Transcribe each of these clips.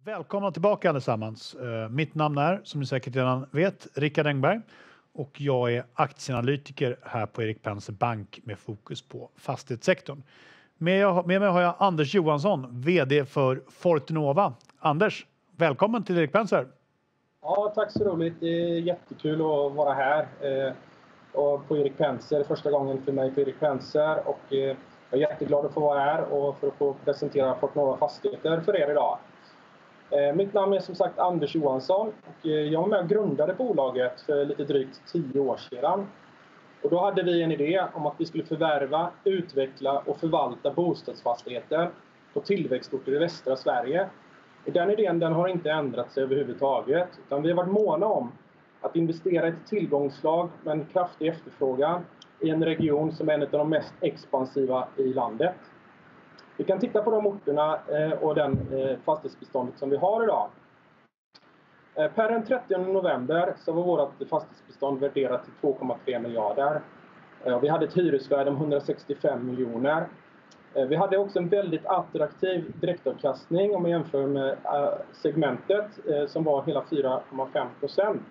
Välkomna tillbaka allesammans. Mitt namn är, som ni säkert redan vet, Rickard Engberg och jag är aktieanalytiker här på Erik Penser Bank med fokus på fastighetssektorn. Med mig har jag Anders Johansson, vd för Fortenova. Anders, välkommen till Erik Penser. Ja, tack så roligt. Det är jättekul att vara här och på Erik Penser. Första gången för mig på Erik Penser och jag är jätteglad att få vara här och för att få presentera Fortenova Fastigheter för er idag. Mitt namn är som sagt Anders Johansson och jag var med och grundade bolaget för lite drygt 10 år sedan. Och då hade vi en idé om att vi skulle förvärva, utveckla och förvalta bostadsfastigheter på tillväxtorter i västra Sverige. Och den idén har inte ändrat sig överhuvudtaget, utan vi har varit måna om att investera i ett tillgångslag med en kraftig efterfrågan i en region som är en av de mest expansiva i landet. Vi kan titta på de orterna och den fastighetsbeståndet som vi har idag. Per den 30 november så var vårt fastighetsbestånd värderat till 2,3 miljarder. Vi hade ett hyresvärde om 165 miljoner. Vi hade också en väldigt attraktiv direktavkastning om man jämför med segmentet som var hela 4,5%.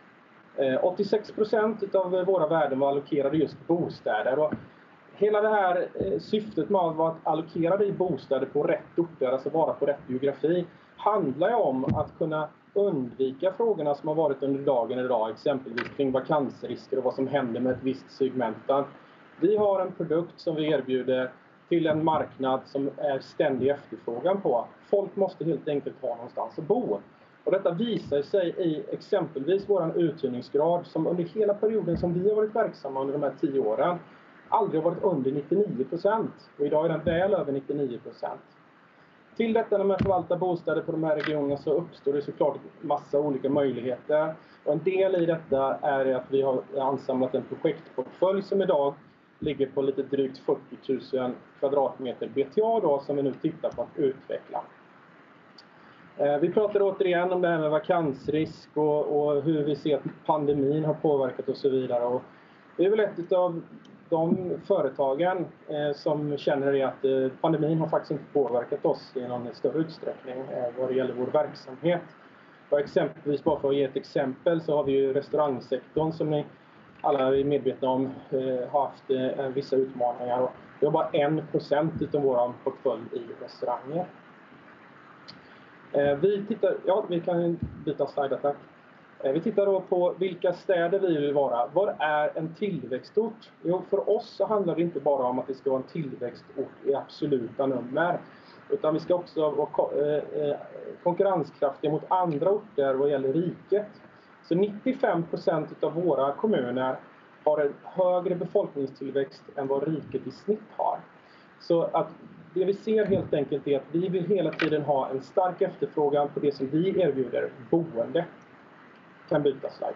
86% av våra värden var allokerade just bostäder. Och hela det här syftet med att allokera i bostäder på rätt orter, alltså vara på rätt geografi, handlar ju om att kunna undvika frågorna som har varit under dagen idag, exempelvis kring vakansrisker och vad som händer med ett visst segment. Vi har en produkt som vi erbjuder till en marknad som är ständig efterfrågan på. Folk måste helt enkelt ha någonstans att bo. Och detta visar sig i exempelvis vår uthyrningsgrad som under hela perioden som vi har varit verksamma under de här 10 åren aldrig har varit under 99%. Och idag är den väl över 99%. Till detta när man förvaltar bostäder på de här regionerna så uppstår det såklart massa olika möjligheter. Och en del i detta är att vi har ansamlat en projektportfölj som idag ligger på lite drygt 40 000 kvadratmeter BTA då, som vi nu tittar på att utveckla. Vi pratar återigen om det här med vakansrisk och hur vi ser att pandemin har påverkat och så vidare. Och det är väl ett av de företagen som känner att pandemin har faktiskt inte påverkat oss i någon större utsträckning vad det gäller vår verksamhet. Och exempelvis, bara för att ge ett exempel, så har vi ju restaurangsektorn som ni alla är medvetna om har haft vissa utmaningar. Och vi har bara 1% av vår portfölj i restauranger. Vi kan byta slide, tack. Vi tittar då på vilka städer vi vill vara. Vad är en tillväxtort? Jo, för oss så handlar det inte bara om att det ska vara en tillväxtort i absoluta nummer. Utan vi ska också vara konkurrenskraftiga mot andra orter vad gäller riket. Så 95% av våra kommuner har en högre befolkningstillväxt än vad riket i snitt har. Så att det vi ser helt enkelt är att vi vill hela tiden ha en stark efterfrågan på det som vi erbjuder, boende. Kan byta slide.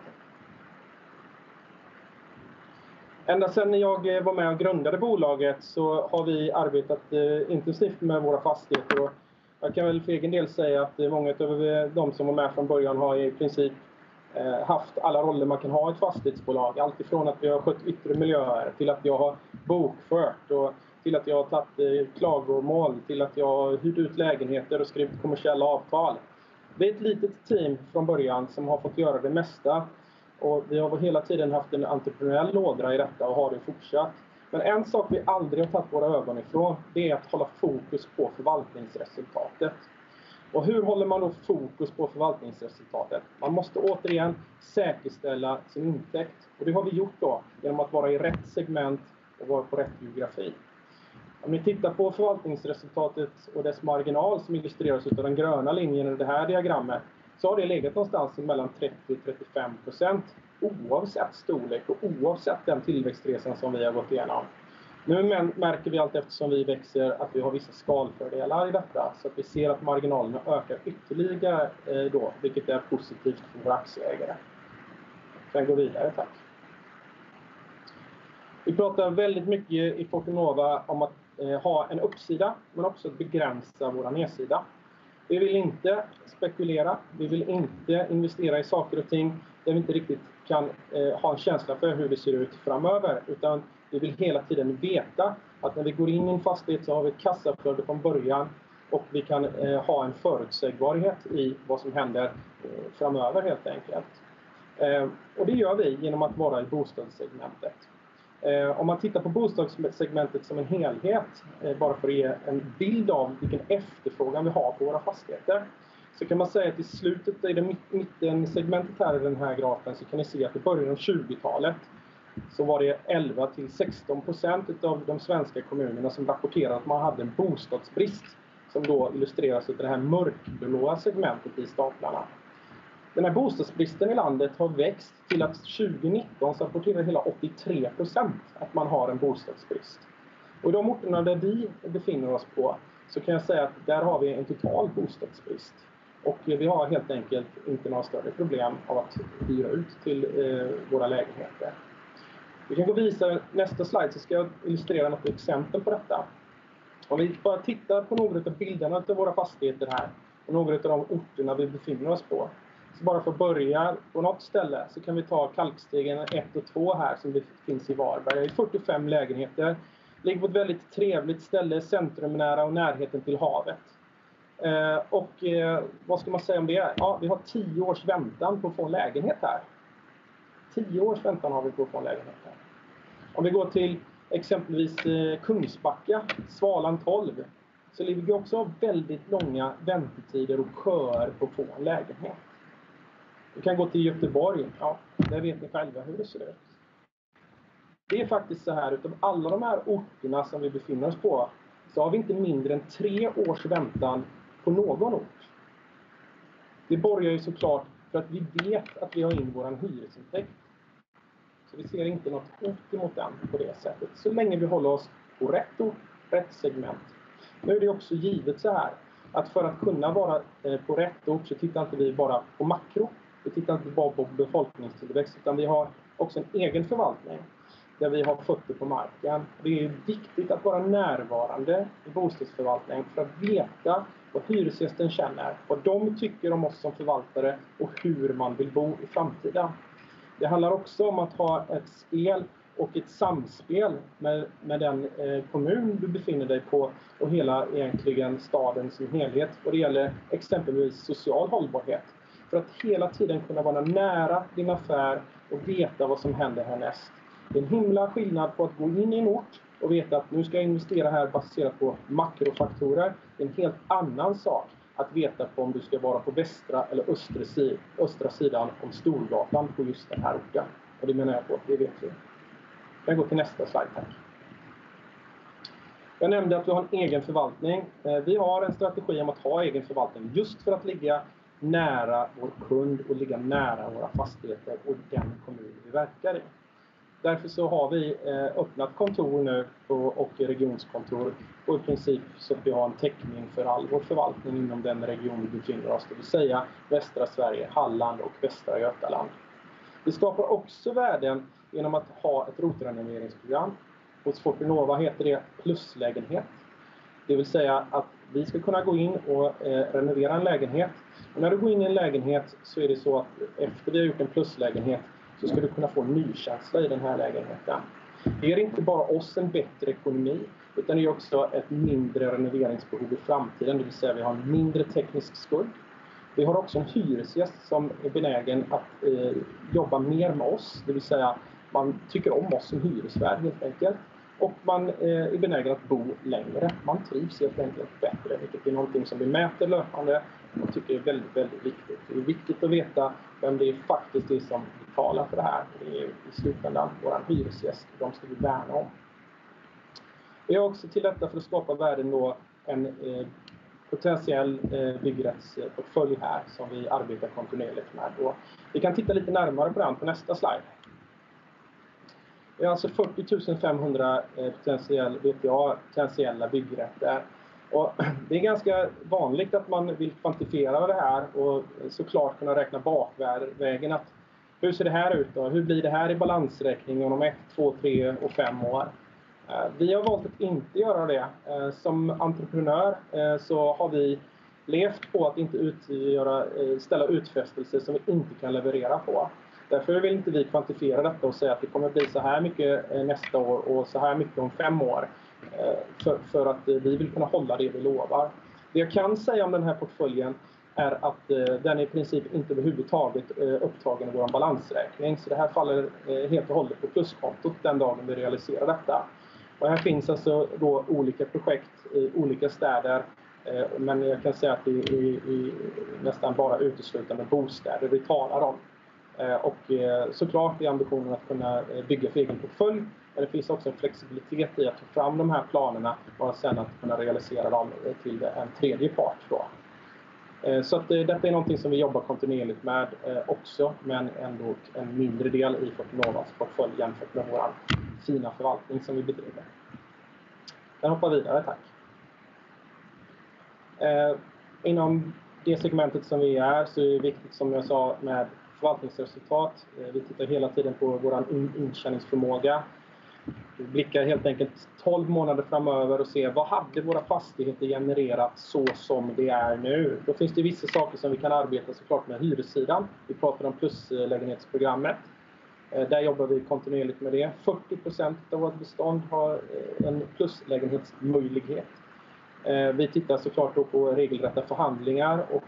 Ända sedan jag var med och grundade bolaget så har vi arbetat intensivt med våra fastigheter. Och jag kan väl för egen del säga att många av de som var med från början har i princip haft alla roller man kan ha i ett fastighetsbolag. Allt ifrån att vi har skött yttre miljöer till att jag har bokfört och till att jag har tagit klagomål, till att jag har hyrt ut lägenheter och skrivit kommersiella avtal. Vi är ett litet team från början som har fått göra det mesta. Och vi har hela tiden haft en entreprenöriell ådra i detta och har det fortsatt. Men en sak vi aldrig har tagit våra ögon ifrån, det är att hålla fokus på förvaltningsresultatet. Och hur håller man då fokus på förvaltningsresultatet? Man måste återigen säkerställa sin intäkt. Och det har vi gjort då genom att vara i rätt segment och vara på rätt geografi. Om ni tittar på förvaltningsresultatet och dess marginal som illustreras av den gröna linjen i det här diagrammet, så har det legat någonstans mellan 30-35% oavsett storlek och oavsett den tillväxtresan som vi har gått igenom. Nu märker vi allt eftersom vi växer att vi har vissa skalfördelar i detta, så att vi ser att marginalerna ökar ytterligare då, vilket är positivt för våra aktieägare. Sen gå vidare, tack. Vi pratar väldigt mycket i Fortenova om att ha en uppsida men också att begränsa våra nedsida. Vi vill inte spekulera, vi vill inte investera i saker och ting där vi inte riktigt kan ha en känsla för hur det ser ut framöver, utan vi vill hela tiden veta att när vi går in i en fastighet så har vi ett kassaflöde från början och vi kan ha en förutsägbarhet i vad som händer framöver helt enkelt. Och det gör vi genom att vara i bostadssegmentet. Om man tittar på bostadssegmentet som en helhet, bara för att ge en bild av vilken efterfrågan vi har på våra fastigheter, så kan man säga att i slutet, i det mittensegmentet här i den här grafen, så kan ni se att i början av 20-talet så var det 11-16% av de svenska kommunerna som rapporterade att man hade en bostadsbrist, som då illustreras av det här mörkblåa segmentet i staplarna. Den här bostadsbristen i landet har växt till att 2019 så rapporterar hela 83% att man har en bostadsbrist. Och i de orterna där vi befinner oss på så kan jag säga att där har vi en total bostadsbrist. Och vi har helt enkelt inte några större problem av att hyra ut till våra lägenheter. Vi kan gå och visa nästa slide, så ska jag illustrera något exempel på detta. Om vi bara tittar på några av bilderna av våra fastigheter här och några av de orterna vi befinner oss på. Så bara för att börja på något ställe så kan vi ta Kalkstegen 1 och 2 här som det finns i Varberg. Det är 45 lägenheter. Ligger på ett väldigt trevligt ställe, centrumnära och närheten till havet. Vad ska man säga om det? Ja, vi har 10 års väntan på att få en lägenhet här. 10 års väntan har vi på att få en lägenhet här. Om vi går till exempelvis Kungsbacka, Svalan 12, så ligger vi också väldigt långa väntetider och köer på att få en lägenhet. Vi kan gå till Göteborg, ja, där vet ni själva hur det ser ut. Det är faktiskt så här, utav alla de här orterna som vi befinner oss på, så har vi inte mindre än 3 års väntan på någon ort. Det borgar ju såklart för att vi vet att vi har in våran hyresintäkt. Så vi ser inte något hot emot den på det sättet. Så länge vi håller oss på rätt ort, rätt segment. Nu är det också givet så här, att för att kunna vara på rätt ort så tittar inte vi bara på makro. Vi tittar inte bara på befolkningstillväxt, utan vi har också en egen förvaltning där vi har fötter på marken. Det är viktigt att vara närvarande i bostadsförvaltning för att veta vad hyresgästen känner, vad de tycker om oss som förvaltare och hur man vill bo i framtiden. Det handlar också om att ha ett spel och ett samspel med den kommun du befinner dig på och hela egentligen staden som helhet. Och det gäller exempelvis social hållbarhet. För att hela tiden kunna vara nära din affär och veta vad som händer härnäst. Det är en himla skillnad på att gå in i en ort och veta att nu ska jag investera här baserat på makrofaktorer. Det är en helt annan sak att veta på om du ska vara på västra eller östra sidan om Storgatan på just den här orten. Och det menar jag på, det vet vi. Jag går till nästa slide, tack. Jag nämnde att vi har en egen förvaltning. Vi har en strategi om att ha egen förvaltning just för att ligga nära vår kund och ligga nära våra fastigheter och den kommun vi verkar i. Därför så har vi öppnat kontor nu och regionskontor och i princip så att vi har en täckning för all vår förvaltning inom den region vi befinner oss, det vill säga västra Sverige, Halland och västra Götaland. Vi skapar också värden genom att ha ett rotrenoveringsprogram. Hos Fortenova heter det pluslägenhet. Det vill säga att vi ska kunna gå in och renovera en lägenhet. Och när du går in i en lägenhet så är det så att efter vi har gjort en pluslägenhet så ska du kunna få en nykänsla i den här lägenheten. Det ger inte bara oss en bättre ekonomi, utan det är också ett mindre renoveringsbehov i framtiden. Det vill säga vi har en mindre teknisk skuld. Vi har också en hyresgäst som är benägen att jobba mer med oss. Det vill säga man tycker om oss som hyresvärd helt enkelt. Och man är benägen att bo längre. Man trivs helt enkelt bättre, vilket är någonting som vi mäter löpande och tycker är väldigt, väldigt viktigt. Det är viktigt att veta vem det är faktiskt är som betalar för det här. Det är i slutändan vår hyresgäst. De ska vi värna om. Vi har också till detta för att skapa värden då en potentiell byggrättsportfölj här som vi arbetar kontinuerligt med. Och vi kan titta lite närmare på den på nästa slide. Det är alltså 40 500 potentiella byggrätter. Och det är ganska vanligt att man vill kvantifiera det här och såklart kunna räkna bakvägen att hur ser det här ut då? Hur blir det här i balansräkningen om 1, 2, 3 och 5 år? Vi har valt att inte göra det. Som entreprenör så har vi levt på att inte ställa utfästelser som vi inte kan leverera på. Därför vill inte vi kvantifiera detta och säga att det kommer bli så här mycket nästa år och så här mycket om 5 år. För att vi vill kunna hålla det vi lovar. Det jag kan säga om den här portföljen är att den i princip inte överhuvudtaget upptagen i vår balansräkning. Så det här faller helt och hållet på pluskontot den dagen vi realiserar detta. Och här finns alltså då olika projekt i olika städer. Men jag kan säga att det är nästan bara uteslutande bostäder vi talar om. Och såklart är ambitionen att kunna bygga för egen portfölj. Men det finns också en flexibilitet i att ta fram de här planerna och sen att kunna realisera dem till en tredje part då. Så att detta är någonting som vi jobbar kontinuerligt med också, men ändå en mindre del i Fortinovas portfölj jämfört med vår fina förvaltning som vi bedriver. Jag hoppar vidare, tack. Inom det segmentet som vi är så är det viktigt, som jag sa, med förvaltningsresultat. Vi tittar hela tiden på vår intjäningsförmåga. Vi blickar helt enkelt 12 månader framöver och ser vad hade våra fastigheter genererat så som det är nu. Då finns det vissa saker som vi kan arbeta såklart med hyressidan. Vi pratar om pluslägenhetsprogrammet. Där jobbar vi kontinuerligt med det. 40% av vårt bestånd har en pluslägenhetsmöjlighet. Vi tittar såklart då på regelrätta förhandlingar och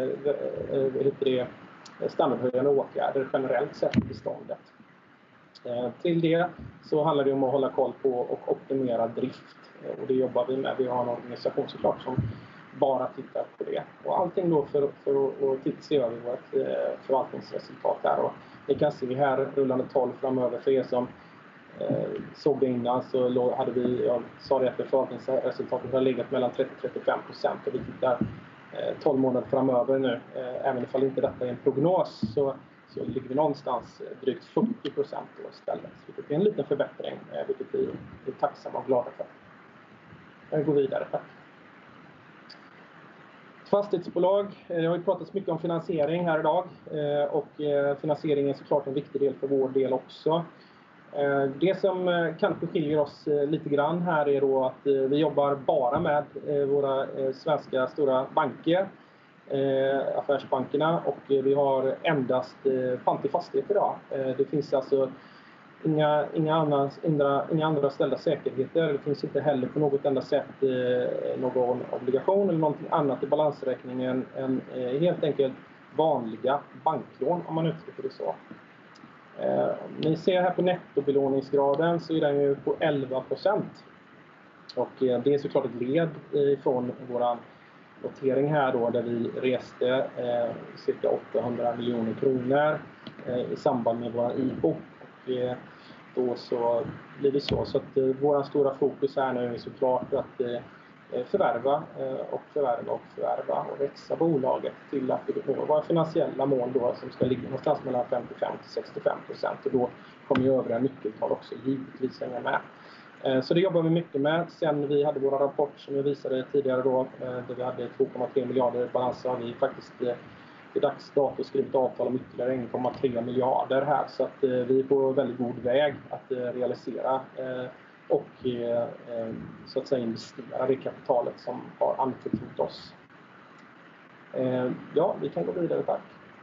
standardhöjande åtgärder generellt sett i beståndet. Till det så handlar det om att hålla koll på och optimera drift. Och det jobbar vi med. Vi har en organisation såklart som bara tittar på det. Och allting då för att se över vårt förvaltningsresultat här. Och ni kan se här rullande 12 framöver för er som såg det innan, så hade vi, jag sa det, att förvaltningsresultatet har legat mellan 30-35% och vi tittar 12 månader framöver nu. Även ifall inte detta är en prognos så ligger vi någonstans drygt 40% istället. Vilket är en liten förbättring, vilket vi är tacksamma och glada för. Jag går vidare, tack. Fastighetsbolag, det har ju pratats mycket om finansiering här idag och finansiering är såklart en viktig del för vår del också. Det som kanske skiljer oss lite grann här är då att vi jobbar bara med våra svenska stora banker, affärsbankerna, och vi har endast pant i fastighet idag. Det finns alltså inga andra ställda säkerheter. Det finns inte heller på något enda sätt någon obligation eller någonting annat i balansräkningen än helt enkelt vanliga banklån, om man uttrycker det så. Ni ser här på nettobelåningsgraden så är den ju på 11%. Och det är såklart ett led från vår notering här då, där vi reste cirka 800 miljoner kronor i samband med våra IPO. Och då så blir det så. Så att våra stora fokus här nu är såklart att förvärva och växa bolaget till att vi får våra finansiella mål då, som ska ligga någonstans mellan 55-65%, och då kommer ju övriga nyckeltal också givetvis hänga med. Så det jobbar vi mycket med. Sen vi hade våra rapport som jag visade tidigare då, där vi hade 2,3 miljarder i balans, har vi faktiskt i dags dato skrivit avtal om ytterligare 1,3 miljarder här, så att vi är på väldigt god väg att realisera och så att säga investera det kapitalet som har anförtrott oss. Ja, vi kan gå vidare, tack.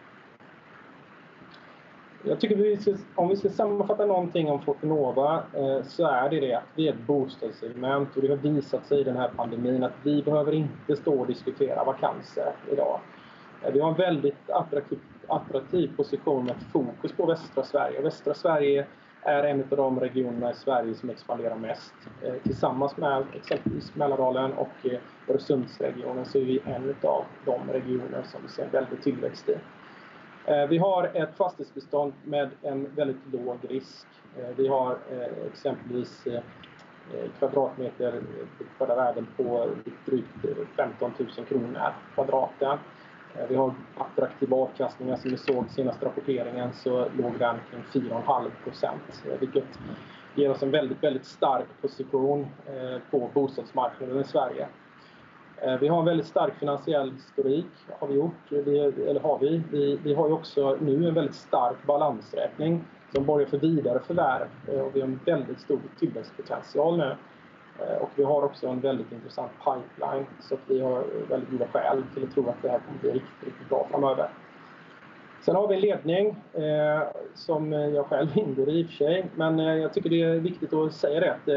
Jag tycker om vi ska sammanfatta någonting om Fortinova så är det att vi är ett bostadssegment, och det har visat sig i den här pandemin att vi behöver inte stå och diskutera vakanser idag. Vi har en väldigt attraktiv position med fokus på västra Sverige. Västra Sverige är en av de regionerna i Sverige som expanderar mest. Tillsammans med exempelvis Mälardalen och Öresundsregionen så är vi en av de regioner som vi ser väldigt tillväxt i. Vi har ett fastighetsbestånd med en väldigt låg risk. Vi har exempelvis kvadratmeter uppförda värden på drygt 15 000 kronor kvadraten. Vi har attraktiva avkastningar, som vi såg senaste rapporteringen så låg den kring 4,5%, vilket ger oss en väldigt, väldigt stark position på bostadsmarknaden i Sverige. Vi har en väldigt stark finansiell historik, har vi gjort, Vi har ju också nu en väldigt stark balansräkning som borgar för vidare förvärv, och vi har en väldigt stor tillväxtpotential nu. Och vi har också en väldigt intressant pipeline, så att vi har väldigt goda skäl till att tro att det här kommer bli riktigt, riktigt bra framöver. Sen har vi en ledning som jag själv ingår i och för sig, men jag tycker det är viktigt att säga det att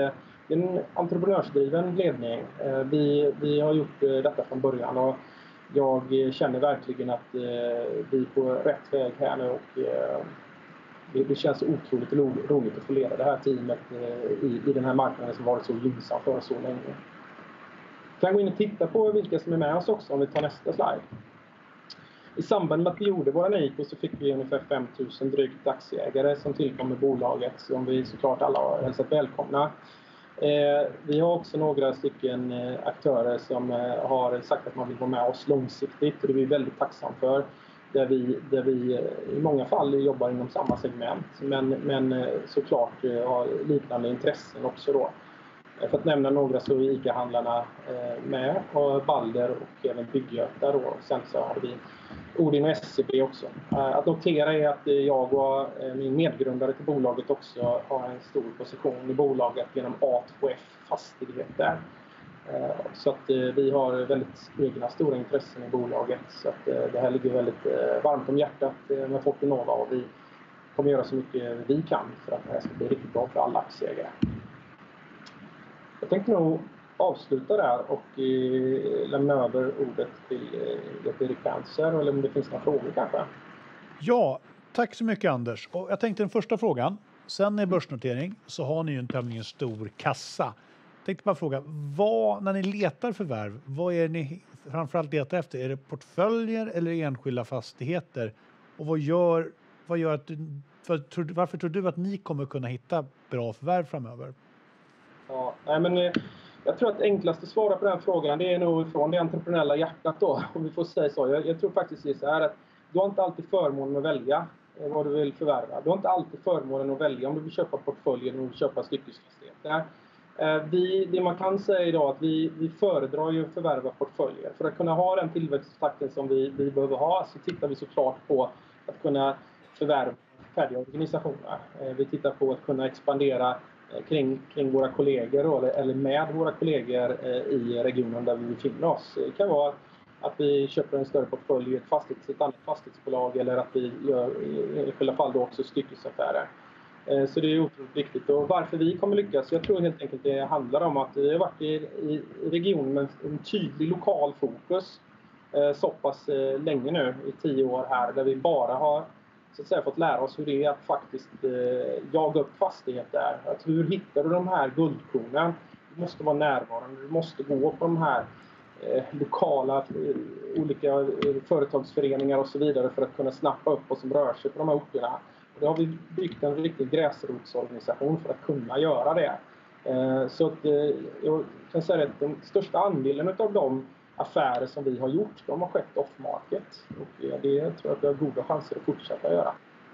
det är en entreprenörsdriven ledning. Vi har gjort detta från början och jag känner verkligen att vi är på rätt väg här nu och det känns otroligt roligt att få leda det här teamet i den här marknaden som varit så gynnsam för så länge. Vi kan gå in och titta på vilka som är med oss också om vi tar nästa slide. I samband med att vi gjorde våra NIPO så fick vi ungefär 5 000 drygt aktieägare som tillkom i bolaget som vi såklart alla har hälsat välkomna. Vi har också några stycken aktörer som har sagt att man vill vara med oss långsiktigt och det är vi väldigt tacksam för. Där vi i många fall jobbar inom samma segment men såklart har liknande intressen också då. För att nämna några så är ICA-handlarna med och Balder och även Bygg-Göta då. Sen så har vi Odin och SCB också. Att notera är att jag och min medgrundare till bolaget också har en stor position i bolaget genom A2F Fastigheter. Så att vi har väldigt egna stora intressen i bolaget. Så att det här ligger väldigt varmt om hjärtat med Fortenova och vi kommer göra så mycket vi kan för att det här ska bli riktigt bra för alla aktieägare. Jag tänkte nog avsluta där och lämna över ordet till Erik Penser eller om det finns några frågor kanske. Ja, tack så mycket Anders. Och jag tänkte den första frågan. Sen i börsnotering så har ni ju en tämligen stor kassa. Jag tänkte bara fråga, när ni letar förvärv, vad är ni framförallt letar efter? Är det portföljer eller enskilda fastigheter? Och varför tror du att ni kommer kunna hitta bra förvärv framöver? Ja, men jag tror att enklaste svara på den frågan det är nog från det entreprenöriella hjärtat då, om vi får säga så. Jag tror faktiskt det är så här att du har inte alltid förmånen att välja vad du vill förvärva. Du har inte alltid förmånen att välja om du vill köpa portföljer eller om du vill köpa styckesfastigheter. Det man kan säga idag att vi föredrar ju att förvärva portföljer. För att kunna ha den tillväxttakten som vi behöver ha så tittar vi såklart på att kunna förvärva färdiga organisationer. Vi tittar på att kunna expandera kring våra kollegor då, eller med våra kollegor i regionen där vi befinner oss. Det kan vara att vi köper en större portfölj i ett annat fastighetsbolag eller att vi gör i enskilda fall då också styckesaffärer. Så det är otroligt viktigt. Och varför vi kommer lyckas, jag tror helt enkelt det handlar om att vi har varit i regionen med en tydlig lokal fokus så pass länge nu, i 10 år här, där vi bara har så att säga fått lära oss hur det är att faktiskt jaga upp fastigheter. Att hur hittar du de här guldkornen? Du måste vara närvarande, du måste gå på de här lokala olika företagsföreningar och så vidare för att kunna snappa upp vad som rör sig på de här orterna. Och då har vi byggt en riktig gräsrotsorganisation för att kunna göra det. Så att jag kan säga att den största andelen av de affärer som vi har gjort, de har skett off-market. Och det tror jag att vi har goda chanser att fortsätta göra.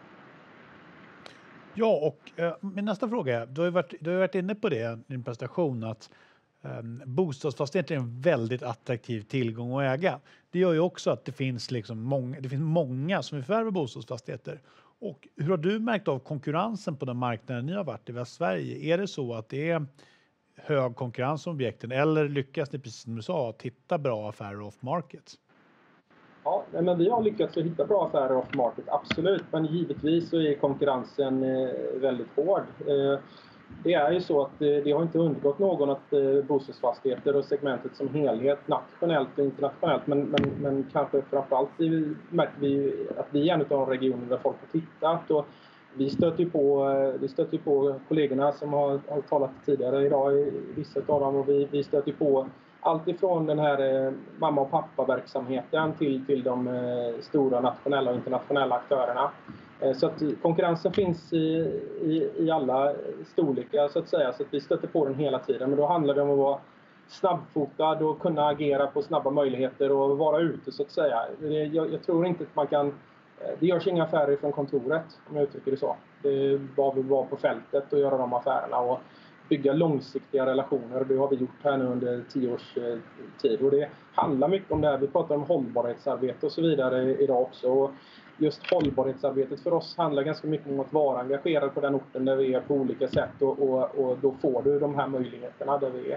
Ja, och min nästa fråga är, du har varit inne på det i din presentation att bostadsfastigheter är en väldigt attraktiv tillgång att äga. Det gör ju också att det finns många som vill förvärva bostadsfastigheter. Och hur har du märkt av konkurrensen på den marknaden ni har varit i Västsverige? Är det så att det är hög konkurrens om objekten eller lyckas ni, precis som du sa, att hitta bra affärer off-market? Ja, men vi har lyckats att hitta bra affärer off-market, absolut. Men givetvis så är konkurrensen väldigt hård. Det är ju så att det har inte undgått någon att bostadsfastigheter och segmentet som helhet, nationellt och internationellt, men kanske framförallt märker vi att vi är en av de regioner där folk har tittat. Och vi stöter på kollegorna som har talat tidigare idag, vissa av dem, och vi stöter på allt ifrån den här mamma- och pappa-verksamheten till de stora nationella och internationella aktörerna. Så att konkurrensen finns i alla storlekar så att säga, så att vi stöter på den hela tiden. Men då handlar det om att vara snabbfotad och kunna agera på snabba möjligheter och vara ute så att säga. Jag tror inte att man kan, det görs inga affärer från kontoret om jag uttrycker det så. Det är bara att vara på fältet och göra de affärerna och bygga långsiktiga relationer. Det har vi gjort här nu under 10 års tid. Och det handlar mycket om det här. Vi pratar om hållbarhetsarbete och så vidare idag också. Och just hållbarhetsarbetet för oss handlar ganska mycket om att vara engagerad på den orten där vi är på olika sätt. Och då får du de här möjligheterna där vi är.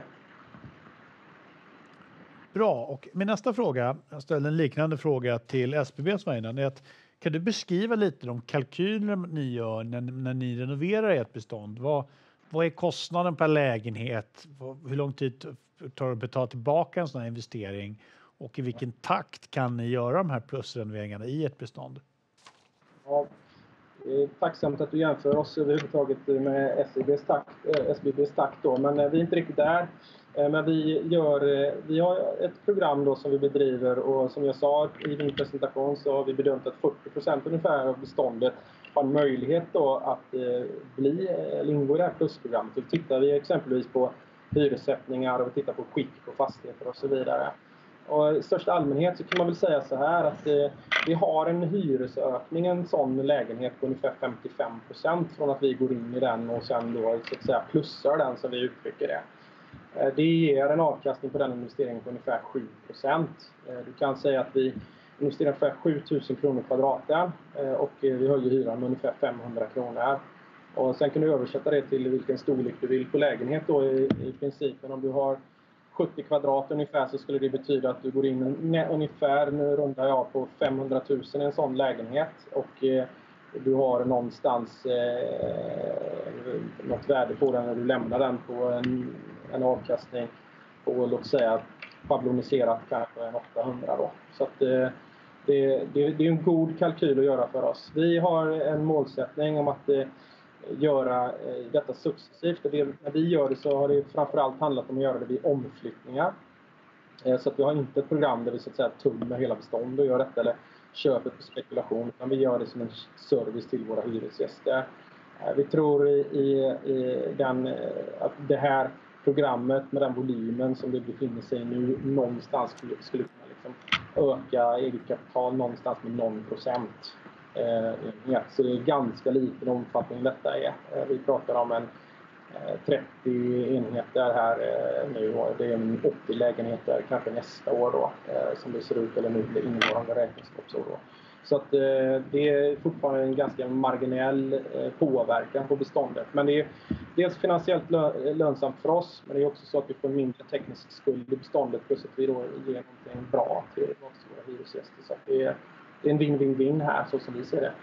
Bra, och min nästa fråga, jag ställde en liknande fråga till SBB som var innan, är att kan du beskriva lite de kalkyler ni gör när ni renoverar ert bestånd? vad är kostnaden per lägenhet? Hur lång tid tar det att betala tillbaka en sån här investering? Och i vilken takt kan ni göra de här plusrenoveringarna i ett bestånd? Ja, det är tacksamt att du jämför oss överhuvudtaget med SBBs takt då, men vi är inte riktigt där. Men vi har ett program då som vi bedriver, och som jag sa i min presentation så har vi bedömt att 40% ungefär av beståndet har en möjlighet då att ingå i det här plusprogrammet. Så tittar vi exempelvis på hyressättningar och vi tittar på skick på fastigheter och så vidare. Och i största allmänhet så kan man väl säga så här att vi har en hyresökning, en sån lägenhet på ungefär 55% från att vi går in i den och sen då så att säga plussar den, som vi uttrycker det. Det ger en avkastning på den investeringen på ungefär 7%. Du kan säga att vi investerar ungefär 7 000 kronor kvadraten och vi höjer hyran med ungefär 500 kronor. Och sen kan du översätta det till vilken storlek du vill på lägenhet då i principen. Om du har 70 kvadrat ungefär så skulle det betyda att du går in ungefär, nu rundar jag på 500 000 i en sån lägenhet. Och du har någonstans något värde på den när du lämnar den på en avkastning på, låt säga, schabloniserat kanske en 800 då. Så att det är en god kalkyl att göra för oss. Vi har en målsättning om att göra detta successivt. När vi gör det så har det framförallt handlat om att göra det vid omflyttningar. Så att vi har inte ett program där vi så att säga tummar hela bestånd och gör detta eller köper på spekulation, utan vi gör det som en service till våra hyresgäster. Vi tror att det här programmet med den volymen som det befinner sig nu någonstans skulle kunna liksom öka eget kapital någonstans med 0%. Så det är ganska liten omfattning detta är. Vi pratar om en 30 enheter här nu och det är 80 lägenheter kanske nästa år då, som det ser ut, eller nu blir innevarande räkenskapsår då. Så att det är fortfarande en ganska marginell påverkan på beståndet. Men det är dels finansiellt lönsamt för oss, men det är också så att vi får en mindre teknisk skuld i beståndet, plus att vi då ger någonting bra till våra hyresgäster. Så att det är en win-win-win här, så som vi ser det.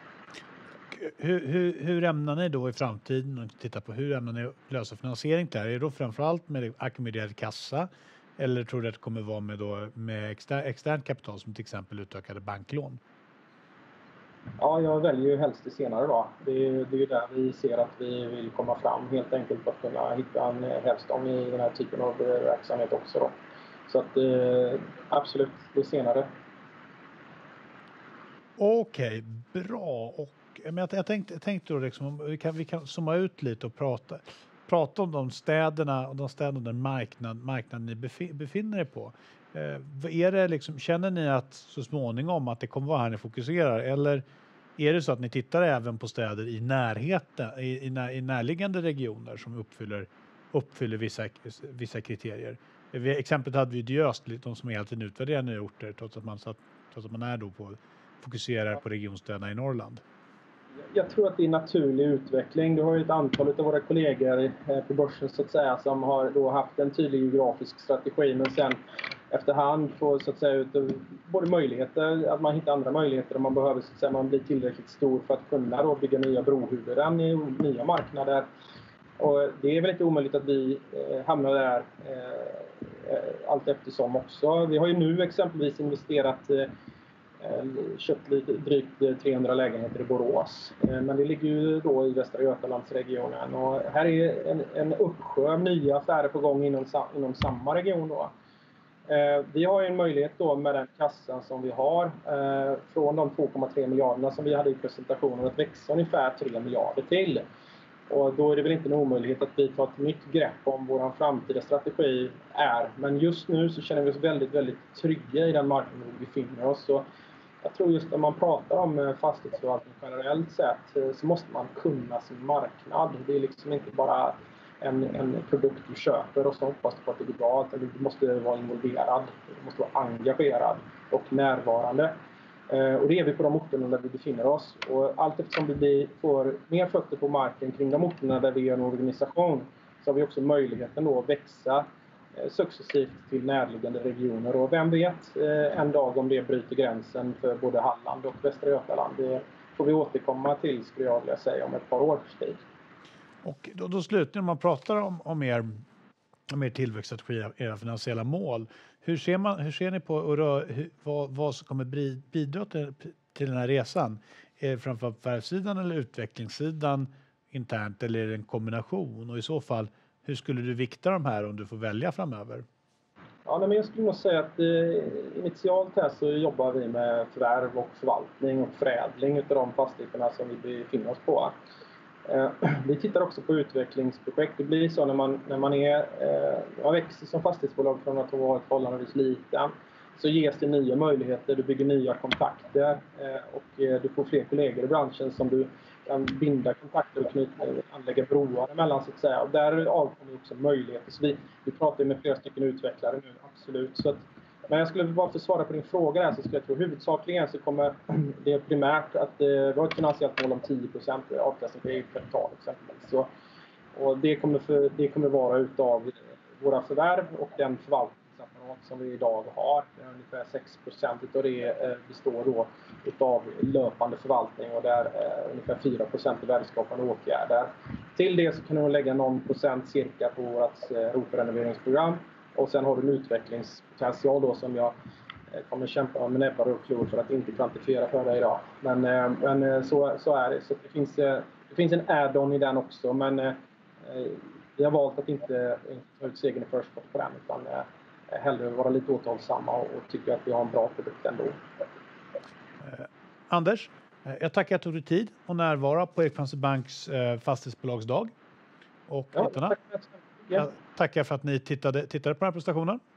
Hur ämnar ni då i framtiden, och titta på hur ämnar ni lösa finansiering där? Är det då framförallt med ackumulerad kassa, eller tror du att det kommer vara med externt kapital som till exempel utökade banklån? Ja, jag väljer ju helst det senare då. Det är ju där vi ser att vi vill komma fram, helt enkelt för att kunna hitta en hävstång i den här typen av verksamhet också då. Så att absolut, det senare. Okej, bra. Och jag tänkte då liksom, vi kan zooma ut lite och prata om de städerna och de städerna där marknaden ni befinner er på. Är det liksom, känner ni att så småningom att det kommer vara här ni fokuserar, eller är det så att ni tittar även på städer i närheten, i närliggande regioner som uppfyller vissa kriterier? Exemplet hade vi Diöst, de som är helt utvärderar nya orter trots att man är då fokuserar på regionstäderna i Norrland. Jag tror att det är naturlig utveckling. Du har ju ett antal av våra kollegor på börsen så att säga som har då haft en tydlig geografisk strategi, men sen efterhand får så att säga ut både möjligheter, att man hittar andra möjligheter om man behöver så att säga, man blir tillräckligt stor för att kunna då bygga nya brohuvuden i nya marknader. Och det är väl inte omöjligt att vi hamnar där allt eftersom också. Vi har ju nu exempelvis investerat köpt drygt 300 lägenheter i Borås. Men det ligger ju då i Västra Götalandsregionen. Och här är en uppsjö av nya affärer på gång inom samma region då. Vi har ju en möjlighet då med den kassan som vi har från de 2,3 miljarderna som vi hade i presentationen att växa ungefär 3 miljarder till. Och då är det väl inte en omöjlighet att vi tar ett nytt grepp om vår framtida strategi är. Men just nu så känner vi oss väldigt, väldigt trygga i den marknaden vi befinner oss. Så jag tror just när man pratar om fastighetsförvaltning generellt sett så måste man kunna sin marknad. Det är liksom inte bara en produkt du köper och så hoppas du på att det går bra. Du måste vara involverad, du måste vara engagerad och närvarande. Och det är vi på de orterna där vi befinner oss. Och allt eftersom vi får mer fötter på marken kring de orterna där vi är en organisation så har vi också möjligheten då att växa successivt till närliggande regioner. Och vem vet en dag om det bryter gränsen för både Halland och Västra Götaland. Det får vi återkomma till, skulle jag vilja säga, om ett par års tid. Och då slutligen, om man pratar om er tillväxtstrategi, era finansiella mål. Hur ser ni på vad som kommer bidra till den här resan? Är det framförallt förvärvssidan eller utvecklingssidan internt, eller är det en kombination? Och i så fall, hur skulle du vikta de här om du får välja framöver? Ja, men jag skulle nog säga att initialt här så jobbar vi med förvärv och förvaltning och förädling av de fastigheterna som vi befinner oss på. Vi tittar också på utvecklingsprojekt. Det blir så när man växer som fastighetsbolag från att ha varit förhållandevis liten, så ges det nya möjligheter, du bygger nya kontakter och du får fler kollegor i branschen som du kan binda kontakter och anlägga broar emellan så att säga. Och där avkommer också möjligheter. Så vi pratar med flera stycken utvecklare nu, absolut. Så att, men jag skulle bara få svara på din fråga här, så skulle jag tro huvudsakligen så kommer det primärt att vi har ett finansiellt mål om 10% avkastning på eget kapital exempelvis. Så, och det kommer vara utav våra förvärv och den förvaltningsapparat som vi idag har. Ungefär 6% utav det består då utav löpande förvaltning och där ungefär 4% är värdeskapande åtgärder. Till det så kan du lägga någon procent cirka på vårt ROT-renoveringsprogram. Och sen har du en utvecklingspotential då som jag kommer kämpa med näbbar och klor för att inte kvantifiera för dig idag. Men så är det. Så det finns en add-on i den också, men vi har valt att inte ta ut segern i förskott på den, utan hellre vara lite återhållsamma och tycka att vi har en bra produkt ändå. Anders, jag tackar att du tog dig tid och närvara på Erik Penser Banks fastighetsbolagsdag. Och tack. tackar för att ni tittade på den här presentationen.